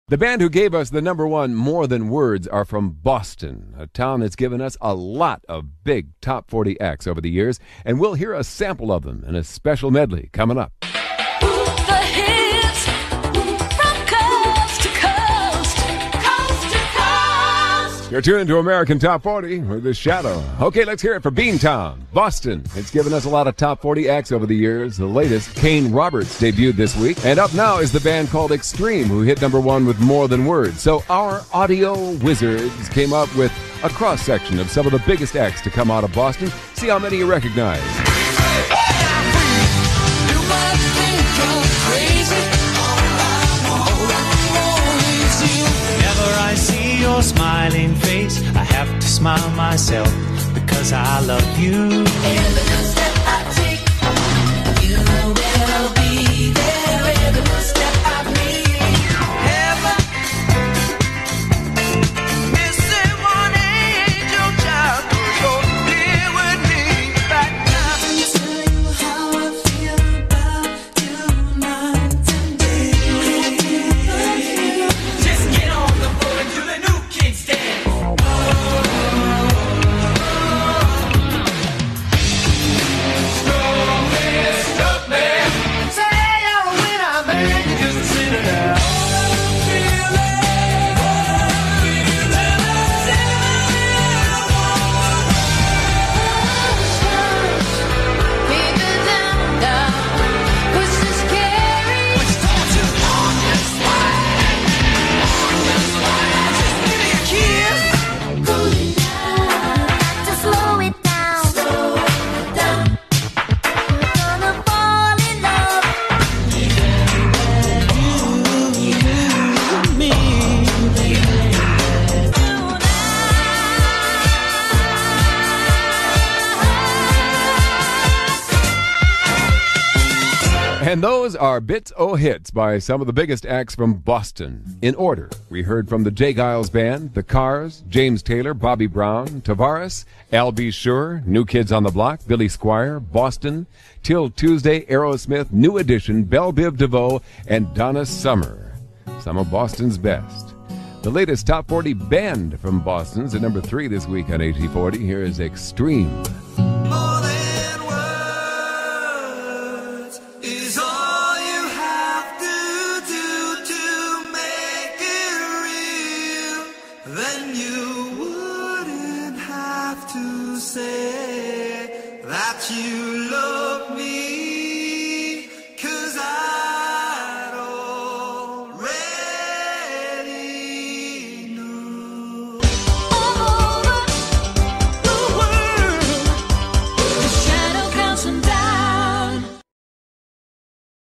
The band who gave us the number one More Than Words are from Boston, a town that's given us a lot of big top 40 acts over the years, and we'll hear a sample of them in a special medley coming up. The hits from coast to coast, coast to coast. You're tuned to American Top 40 with the Shadow. Okay, let's hear it for Beantown, Boston. It's given us a lot of top 40 acts over the years. The latest, Kane Roberts, debuted this week. And up now is the band called Extreme, who hit number one with More Than Words. So our audio wizards came up with a cross-section of some of the biggest acts to come out of Boston. See how many you recognize. I see your smiling face, I have to smile myself because I love you. Every step I take, you will be there. Every step I make. Heaven, missing one angel child, you're here with me right now. Let me tell you how I feel about you night and day. Just get on the floor and do the new kids dance. And those are bits o' hits by some of the biggest acts from Boston. In order, we heard from the Jay Giles Band, The Cars, James Taylor, Bobby Brown, Tavares, Al B. Sure, New Kids on the Block, Billy Squire, Boston, Till Tuesday, Aerosmith, New Edition, Belle Biv DeVoe, and Donna Summer. Some of Boston's best. The latest top 40 band from Boston's at number 3 this week on AT40. Here is Extreme. More than words is all you have to do to make it real. Then you wouldn't have to say that you